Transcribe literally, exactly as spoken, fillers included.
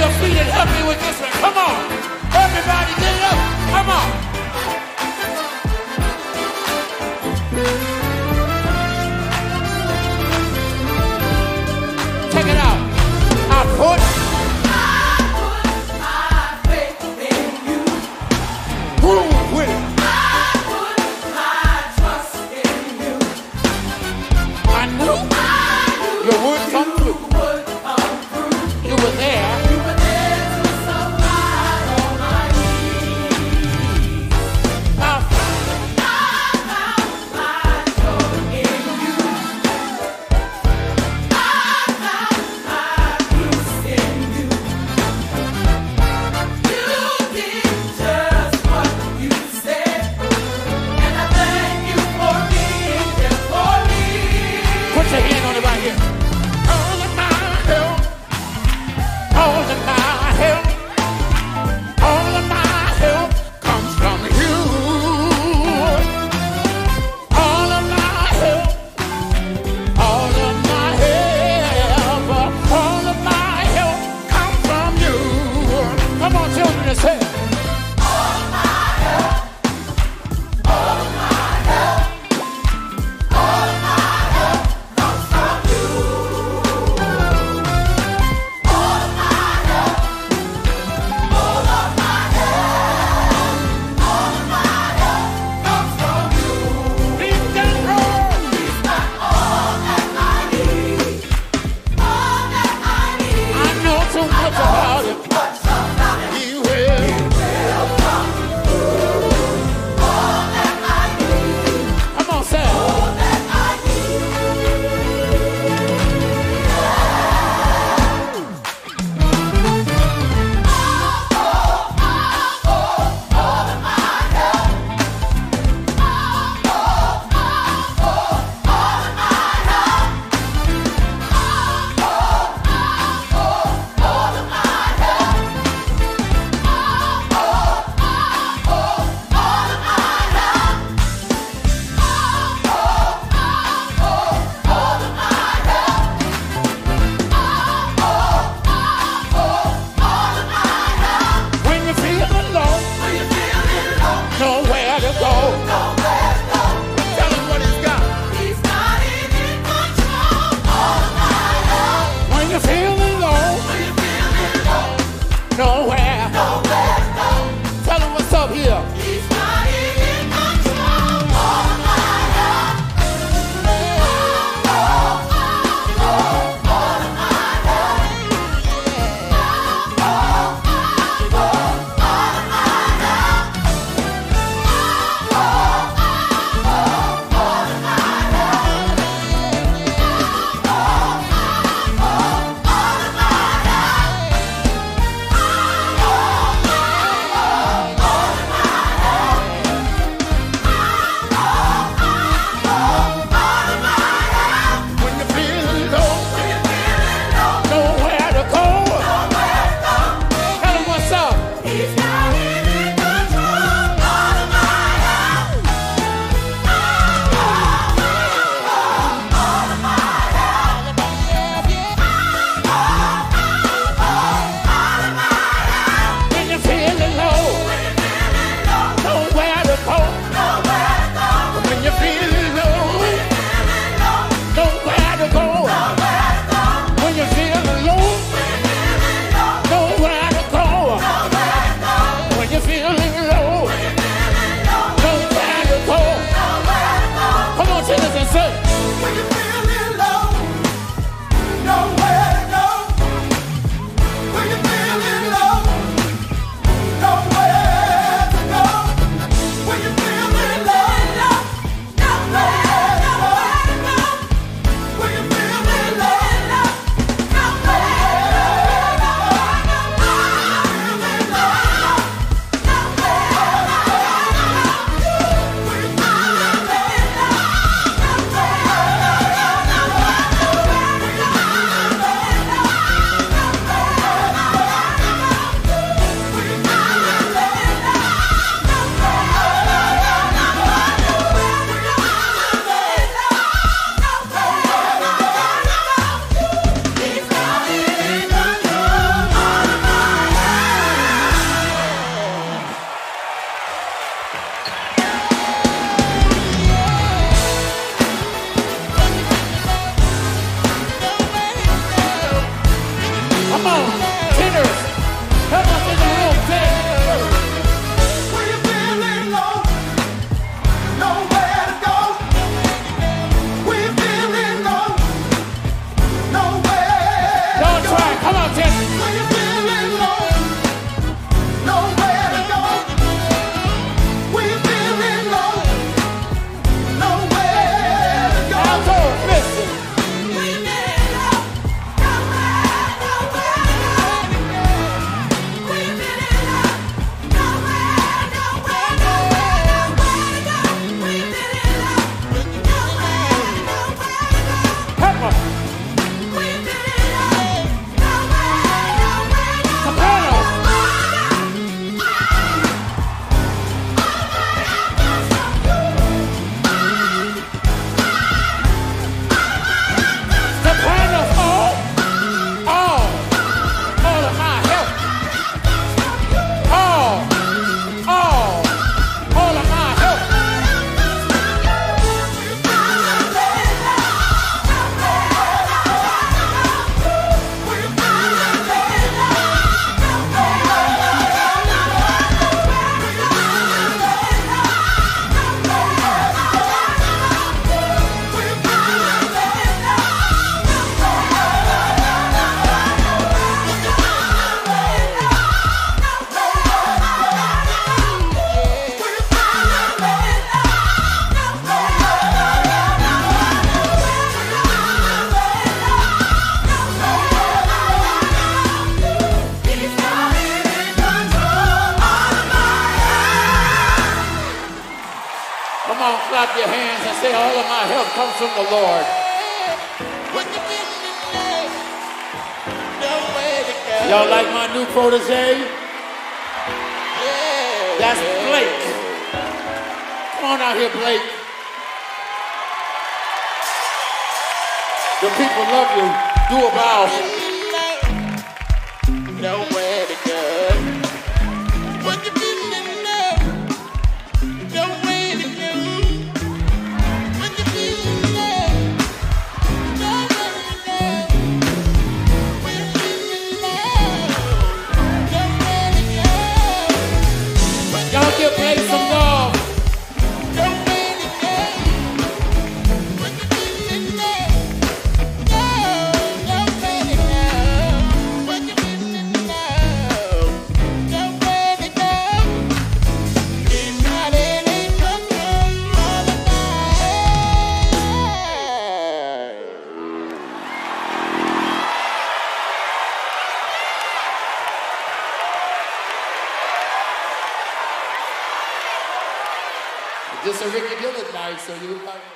your feet and help me with this one. Come on. Everybody get it up. Come on. Check it out. I put, I put my faith in you. prove with it. I put my trust in you. I knew I knew you would come you through. would come through. You were there. You were there to supply all my needs. I I found my joy in you. I found my peace in you. You did just what you said, and I thank you for being there for me. put your hand on it right here. All of my clap your hands and say, all of my help comes from the Lord. Y'all like my new protege? That's Blake. Come on out here, Blake. The people love you. Do a bow. Nowhere to go. What you feeling now? Nowhere to go. What you feeling now? Nowhere to go. What you feeling now? Nowhere to go. Y'all give Blake some love. Nowhere to go. What you feeling now? No, nowhere to go. What you feeling now? Nowhere to go. It's not any control all the time. This is a Ricky Dillard night, so you